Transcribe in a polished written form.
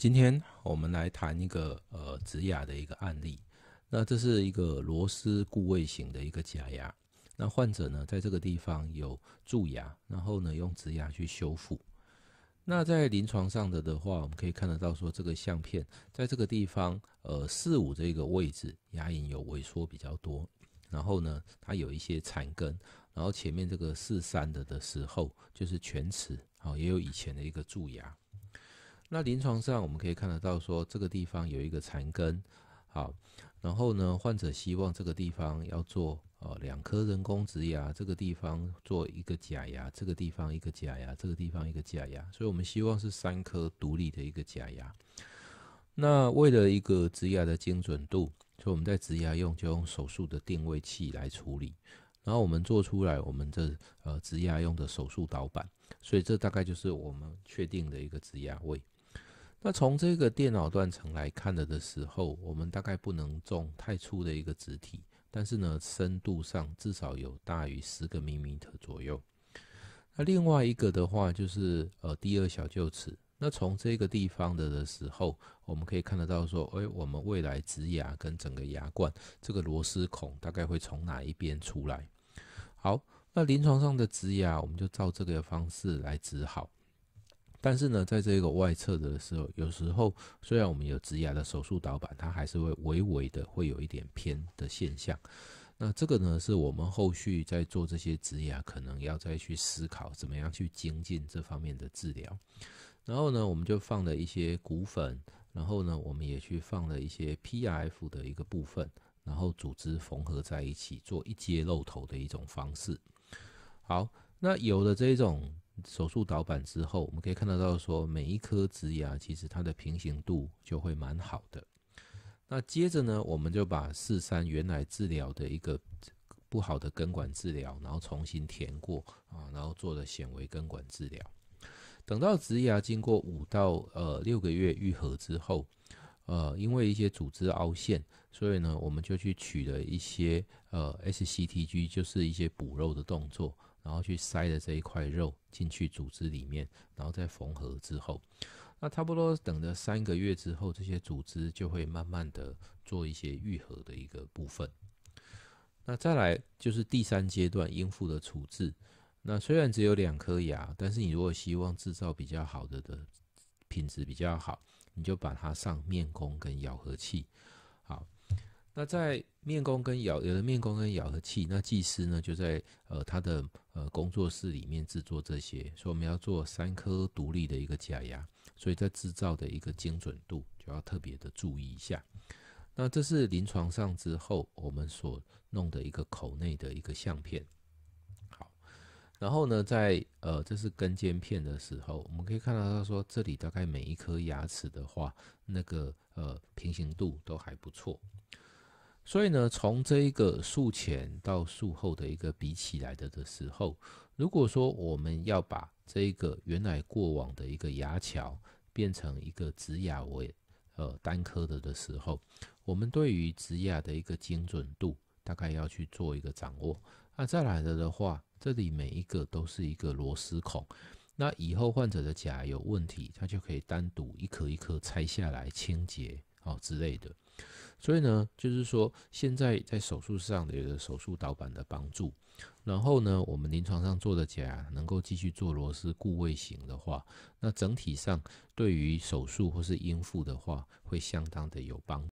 今天我们来谈一个植牙的一个案例。那这是一个螺丝固位型的一个假牙。那患者呢，在这个地方有蛀牙，然后呢用植牙去修复。那在临床上的话，我们可以看得到说，这个相片在这个地方4、5这个位置牙龈有萎缩比较多，然后呢它有一些残根，然后前面这个4、3的时候就是犬齿，也有以前的一个蛀牙。那临床上我们可以看得到说，这个地方有一个残根，好，然后呢，患者希望这个地方要做2颗人工植牙，这个地方做一个假牙，这个地方一个假牙，这个地方一个假牙，所以我们希望是3颗独立的一个假牙。那为了一个植牙的精准度，所以我们在植牙用就用手术的定位器来处理，然后我们做出来我们这植牙用的手术导板，所以这大概就是我们确定的一个植牙位。那从这个电脑断层来看的时候，我们大概不能种太粗的一个植体，但是呢，深度上至少有大于10个mm左右。那另外一个的话就是第2小臼齿。那从这个地方的时候，我们可以看得到说，我们未来植牙跟整个牙冠这个螺丝孔大概会从哪一边出来。好，那临床上的植牙，我们就照这个方式来植好。但是呢，在这个外侧的时候，有时候虽然我们有植牙的手术导板，它还是会微微的会有一点偏的现象。那这个呢，是我们后续在做这些植牙，可能要再去思考怎么样去精进这方面的治疗。然后呢，我们就放了一些骨粉，然后呢，我们也去放了一些 PRF 的一个部分，然后组织缝合在一起，做一接露头的一种方式。好，那有了这种手术导板之后，我们可以看得到说，每一颗植牙其实它的平行度就会蛮好的。那接着呢，我们就把4、3原来治疗的一个不好的根管治疗，然后重新填过然后做了显微根管治疗。等到植牙经过5到6个月愈合之后，因为一些组织凹陷，所以呢，我们就去取了一些SCTG， 就是一些补肉的动作，然后去塞了这一块肉进去组织里面，然后再缝合之后，那差不多等了3个月之后，这些组织就会慢慢的做一些愈合的一个部分。那再来就是第3阶段阴部的处置。那虽然只有2颗牙，但是你如果希望制造比较好的品质比较好，你就把它上面弓跟咬合器。好，那在面弓跟有的面弓跟咬合器，那技师呢就在他的工作室里面制作这些，所以我们要做3颗独立的一个假牙，所以在制造的一个精准度就要特别的注意一下。那这是临床上之后我们所弄的一个口内的一个相片。然后呢，在这是根尖片的时候，我们可以看到说，这里大概每一颗牙齿的话，那个平行度都还不错。所以呢，从这一个术前到术后的一个比起来的时候，如果说我们要把这一个原来过往的一个牙桥变成一个植牙为单颗的时候，我们对于植牙的一个精准度大概要去做一个掌握。那再来的话，这里每一个都是一个螺丝孔，那以后患者的假牙有问题，他就可以单独一颗一颗拆下来清洁之类的。所以呢，就是说现在在手术上的一个手术导板的帮助，然后呢，我们临床上做的假牙能够继续做螺丝固位型的话，那整体上对于手术或是阴部的话，会相当的有帮助。